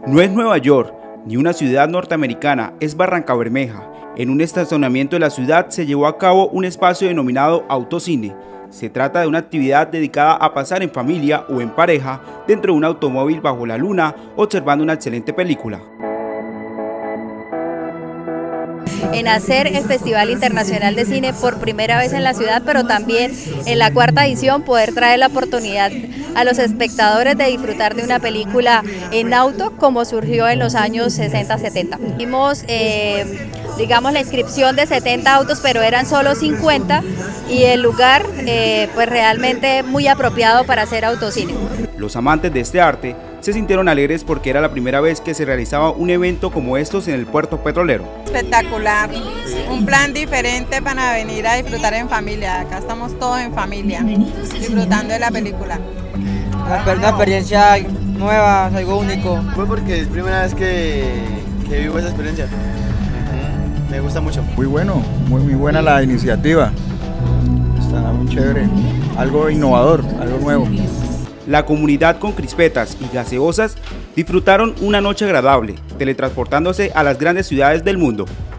No es Nueva York, ni una ciudad norteamericana, es Barrancabermeja. En un estacionamiento de la ciudad se llevó a cabo un espacio denominado Autocine. Se trata de una actividad dedicada a pasar en familia o en pareja dentro de un automóvil bajo la luna, observando una excelente película. En hacer el Festival Internacional de Cine por primera vez en la ciudad, pero también en la cuarta edición poder traer la oportunidad a los espectadores de disfrutar de una película en auto como surgió en los años 60-70. Vimos, digamos, la inscripción de 70 autos, pero eran solo 50 y el lugar pues realmente muy apropiado para hacer autocine. Los amantes de este arte se sintieron alegres porque era la primera vez que se realizaba un evento como estos en el puerto petrolero. Espectacular, un plan diferente para venir a disfrutar en familia. Acá estamos todos en familia, disfrutando de la película. Una experiencia nueva, algo único. Fue porque es primera vez que vivo esa experiencia. Me gusta mucho. Muy bueno, muy buena la iniciativa. Está muy chévere, algo innovador, algo nuevo. La comunidad con crispetas y gaseosas disfrutaron una noche agradable, teletransportándose a las grandes ciudades del mundo.